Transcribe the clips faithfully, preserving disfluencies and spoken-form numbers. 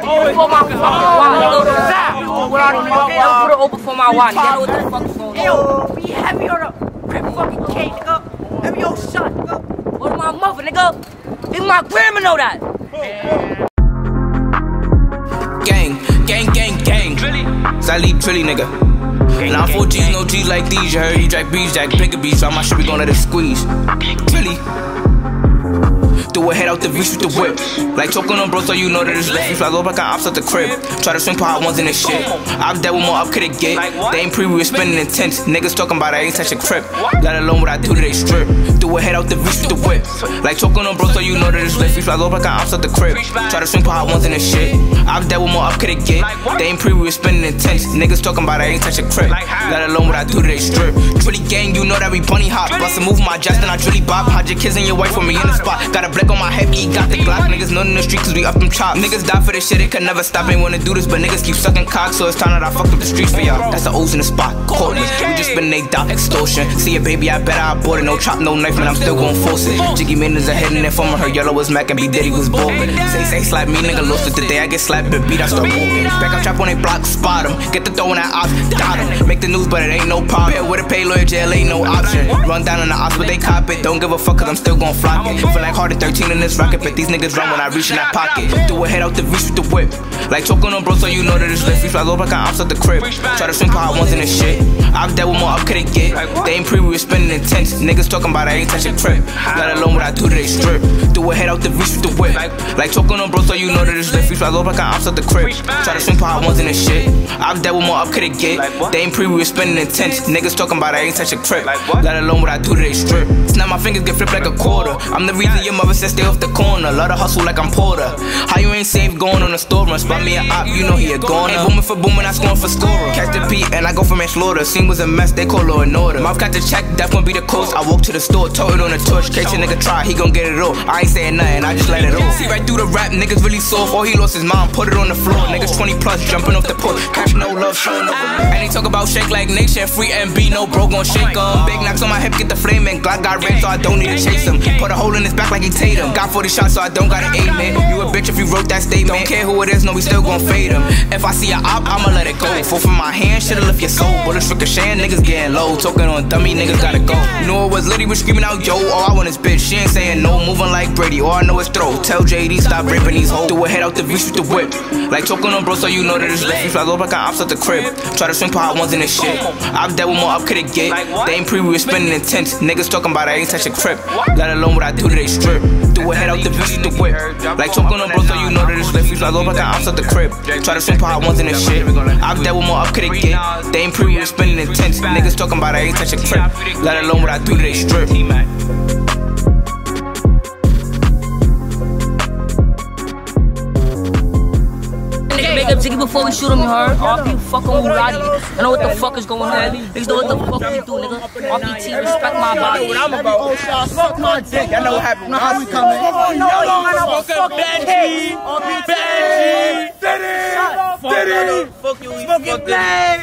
For my fucking wine, nigga. What are these niggas? Put it over for my wine, nigga. I know what the fuck is going on. Yo, be heavy on the crib fucking K, nigga. Heavy on shot, nigga. What my mother, nigga? Even my grandma know that. Gang, gang, gang, gang. Sally Trilly, nigga. Now I'm four G's, no G's like these. You heard you jack bees, jack bigger beats. So my shit, we gon' let it squeeze. Trilly. Threw a head out the reach with the whip. Like choking on bro, so you know that it's lit. We fly low like an ops at the crib. Try to swing pot ones in this shit. I'm dead with more up could it get. They ain't pre, we was spending intense. Niggas talking about I ain't touch a crib. Let alone what I do to they strip. Threw a head out the reach with the whip. Like choking on bro, so you know that it's lit. We fly low like an ops at the crib. Try to swing pot ones in this shit. I'm dead with more up could it get. They ain't pre, we was spending intense. Niggas talking about I ain't touch a crib. Let alone what I do to they strip. Trilly gang, you know that we bunny hop. Bust a move my jazz, then I Trilly bop. Hide your kids and your wife for me in the spot. Got a black on my head, E got the Glock. Niggas know in the street cause we up them chops. Niggas die for this shit, it could never stop. Ain't wanna do this, but niggas keep sucking cock. So it's time that I fucked up the streets for y'all. That's the O's in the spot, cordless. We just been they dot extortion. See a baby, I bet I bought it. No chop, no knife, man, I'm still gon' force it. Jiggy man is ahead and from her yellow was Mac and B Diddy was ballin'. Say, say, slap me, nigga, lost it the day I get slapped, but beat, I start walking. Back on trap on they block, spot him. Get the throw in that ops, dot him. Make the news, but it ain't no problem. Here with a pay lawyer, jail ain't no option. Run down on the ops, but they cop it. Don't give a fuck cause I'm still gon' flock it. Feel like hard at thirteen in this rocket, but these niggas run when I reach in that pocket. Threw a head out the reach with the whip. Like choking on bro, so you know that it's lit. We fly low like an ops at the crib. Try to swing pot ones in this shit. I'm dead with more up could it get. They ain't pre, we was spending intense. Niggas talking about I ain't touch a crib. Let alone what I do to they strip. Threw a head out the reach with the whip. Like choking on bro, so you know that it's lit. We fly low like an ops at the crib. Try to swing pot ones in this shit. I'm dead with more up could it get. They ain't pre, we was spending intense. Niggas talking about I ain't touch a crib. Let alone what I do to they strip. Snap my fingers get flipped like a quarter. I'm the reason your mother said stay off the corner. Love to hustle like I'm Porter. How you ain't safe going on the store run? Spot me an op, you know he a goner. Ain't booming for booming, I scoring for scorer. Catch the beat and I go for manslaughter. Scene was a mess, they call law and order. Mouth got the check, that gon' be the coast. I walk to the store, toted on the torch. Case a nigga try, he gon' get it all. I ain't saying nothing, I just let it all. See right through the rap, niggas really soft. Or he lost his mom, put it on the floor. Niggas twenty plus, jumping off the porch. Cash no love, showing over. And they talk about shake like nation, free M B, no bro gon' shake em. Big knocks on my hip, get the flame and Glock got red, so I don't need to chase him. Put a hole in his back like he Tatum. Got forty shots, so I don't gotta aim it. You a bitch if you wrote that statement. Don't care who it is, no, we still gon' fade him. If I see a op, I'ma let it go. Fall from my hand, should've lift your soul. Bullets ricocheting, niggas getting low. Talking on dummy, niggas gotta go. Knew it was Liddy, was screaming out, yo, all I want is bitch. She ain't saying no, moving like Brady. All I know is throw. Tell J D, stop raping these hoes. Threw a head out the reach with the whip. Like choking on bro, so you know that it's lit. We fly low like an ops at the crib. Try to swing pot ones in this shit. I'm dead with more up could it get. They ain't pre, we was spending intense. Niggas talking about I ain't touch a crib. Let alone what I do to they strip. Threw a head out the reach with the whip. Like choking on bro, so you know that it's lit. We fly low like an ops at the crib. Try to swing pot ones in this shit. I'm dead with more up could it get. They ain't pre, we was spending intense. Niggas talking about I ain't touch a crib. Let alone what I do to they strip. Make up Jiggy before we shoot him, you heard? R P fucking Wulati. I know what the fuck is going on. Niggas know what the fuck we do, nigga. R P T, respect my body. What I'm about. Suck my dick. I know what happened. Now we coming. Fuck Benji. Benji. Diddy. Fuck you, fucking play.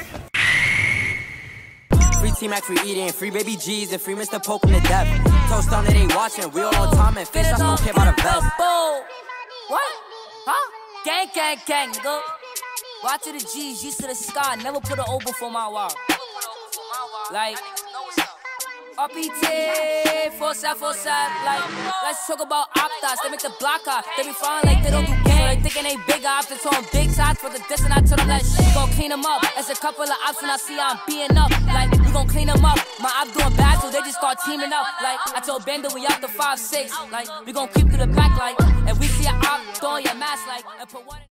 Free T-Mac, free Eden, free baby G's, and free Mister Poke to death. Toast on it, ain't watching. We all on time and fish. I don't care about a vest. What? Huh? Gang, gang, gang, nigga. Watch to the G's, used to the sky. Never put an O before my wall. Like, R P T, four side, four side. Like, let's talk about Optas. They make the block hot. They be flying like they don't do gang. They thinking they bigger options on big sides for the diss, and I tell them that shit. We gon' clean them up. There's a couple of options I see I'm being up. Like, we gon' clean them up. My op doing bad, so they just start teaming up. Like, I told Bender we out to five six. Like, we gon' keep to the back, like, and we see a op throwing your mask, like, and put one.